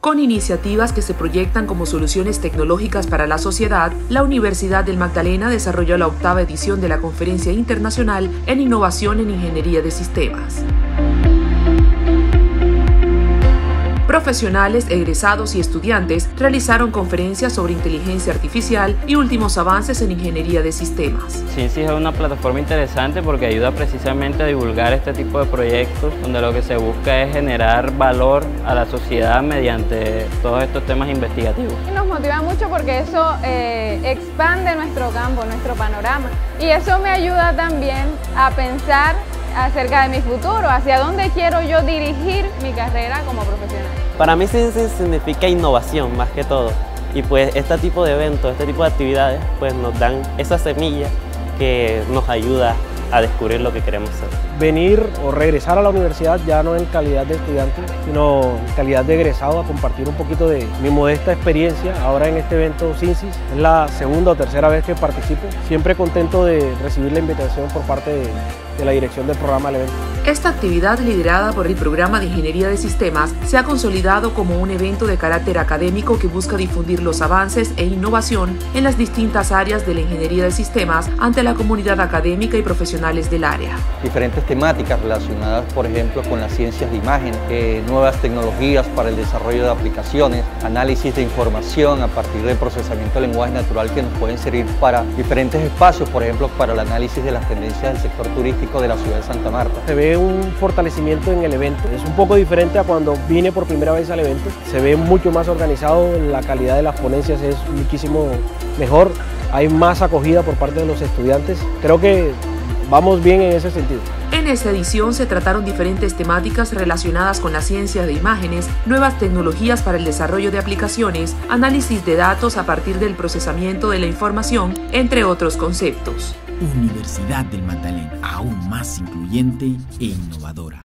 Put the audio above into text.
Con iniciativas que se proyectan como soluciones tecnológicas para la sociedad, la Universidad del Magdalena desarrolló la 8ª edición de la Conferencia Internacional en Innovación en Ingeniería de Sistemas. Profesionales, egresados y estudiantes realizaron conferencias sobre inteligencia artificial y últimos avances en ingeniería de sistemas. Syncsys es una plataforma interesante porque ayuda precisamente a divulgar este tipo de proyectos donde lo que se busca es generar valor a la sociedad mediante todos estos temas investigativos. Nos motiva mucho porque eso expande nuestro campo, nuestro panorama, y eso me ayuda también a pensar acerca de mi futuro, hacia dónde quiero yo dirigir mi carrera como profesional. Para mí Syncsys significa innovación más que todo, y pues este tipo de eventos, este tipo de actividades pues nos dan esa semilla que nos ayuda a descubrir lo que queremos ser. Venir o regresar a la universidad ya no en calidad de estudiante, sino en calidad de egresado, a compartir un poquito de mi modesta experiencia ahora en este evento Syncsys. Es la 2ª o 3ª vez que participo, siempre contento de recibir la invitación por parte de la dirección del programa del evento. Esta actividad, liderada por el Programa de Ingeniería de Sistemas, se ha consolidado como un evento de carácter académico que busca difundir los avances e innovación en las distintas áreas de la ingeniería de sistemas ante la comunidad académica y profesionales del área. Diferentes temáticas relacionadas, por ejemplo, con las ciencias de imagen, nuevas tecnologías para el desarrollo de aplicaciones, análisis de información a partir del procesamiento de lenguaje natural que nos pueden servir para diferentes espacios, por ejemplo, para el análisis de las tendencias del sector turístico de la ciudad de Santa Marta. Se ve un fortalecimiento en el evento, es un poco diferente a cuando vine por primera vez al evento, se ve mucho más organizado, la calidad de las ponencias es muchísimo mejor, hay más acogida por parte de los estudiantes, creo que vamos bien en ese sentido. En esta edición se trataron diferentes temáticas relacionadas con la ciencia de imágenes, nuevas tecnologías para el desarrollo de aplicaciones, análisis de datos a partir del procesamiento de la información, entre otros conceptos. Universidad del Magdalena, aún más incluyente e innovadora.